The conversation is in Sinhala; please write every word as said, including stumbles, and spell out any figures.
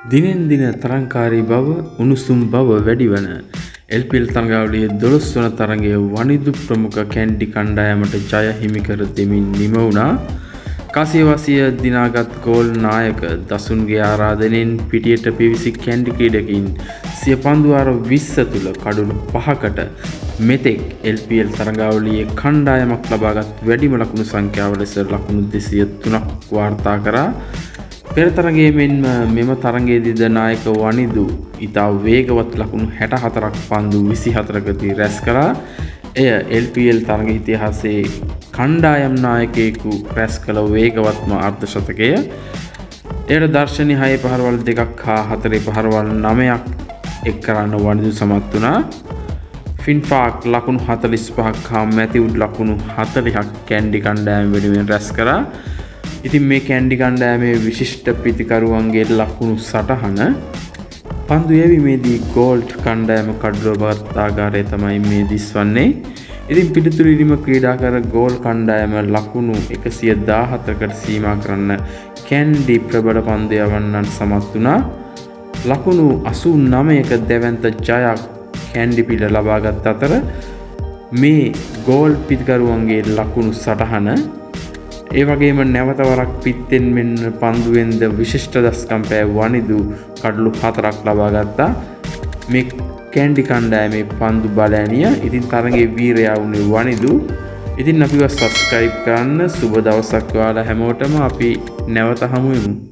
දිනෙන් දින තරංකාරී බව උණුසුම් බව වැඩිවන එල් පී එල් තරඟාවලියේ දොළොස් වන තරඟයේ වනිදු ප්‍රමුඛ කැන්ඩි කණ්ඩායමට ජය හිමි කර දෙමින් නිම වුණා. කාසියවාසිය දිනාගත් ගෝල් නායක දසුන්ගේ ආරාධනෙන් පිටියට පිවිසි කැන්ඩි ක්‍රීඩකින් සිය පන්දු වාර විස්ස තුළ කඩුළු පහකට මෙතෙක් එල් පී එල් තරඟාවලියේ කණ්ඩායමක් ලබාගත් වැඩිම ලකුණු සංඛ්‍යාව ලෙස ලකුණු දෙසිය තුනක් වාර්තා කරා. පෙර තරගයේ මෙන්ම මෙම තරගයේදී ද නායක වනිදු ඉතා වේගවත් ලකුණු හැට හතරක් පන්දු විසි හතරකදී රැස් කළා. එය එල් පී එල් තරග ඉතිහාසයේ කණ්ඩායම් නායකයෙකු රැස් කළ වේගවත්ම අර්ධ ශතකය. එයට දර්ශනී හය පහරවල් දෙකක් හා හතරේ පහරවල් නවයක් එක් කරන්න වනිදු සමත් වුණා. ෆින්ෆාක් ලකුණු හතළිස් පහක් හා මැතිවුඩ් ලකුණු හතළිහක් කැන්ඩි කණ්ඩායම වෙනුවෙන් රැස් කරා. ඉතින් මේ කැන්ඩි කණ්ඩායමේ විශිෂ්ට පිතිකරුවන්ගේ ලකුණු සටහන පන්දු යැවීමේදී ගෝල්ඩ් කණ්ඩායම කඩුව බවත් ආකාරය තමයි මේ දිස්වන්නේ. ඉතින් පිළිතුරිලිම ක්‍රීඩා කර ගෝල් කණ්ඩායම ලකුණු එකසිය දාහතරකට සීමා කරන්න කැන්ඩි ප්‍රබල පන්දු යවන්නන් සමත් වුණා. ලකුණු අසූ නවයක දැවැන්ත ජයක් කැන්ඩි පිළ ලබාගත් අතර මේ ගෝල් පිතිකරුවන්ගේ ලකුණු සටහන ඒ වගේම නැවත වරක් පිත්තෙන් මෙන්න පන්දුවෙන්ද විශිෂ්ට දස්කම් පෑ වනිදු කඩලු හතරක් ලබා ගත්තා. මේ කැන්ඩි කණ්ඩායමේ පන්දු බලෑනිය. ඉතින් තරගයේ වීරයා වුණේ වනිදු. ඉතින් අපිව සබ්ස්ක්‍රයිබ් කරන්න. සුබ දවසක් ඔයාලා හැමෝටම. අපි නැවත හමු වෙමු.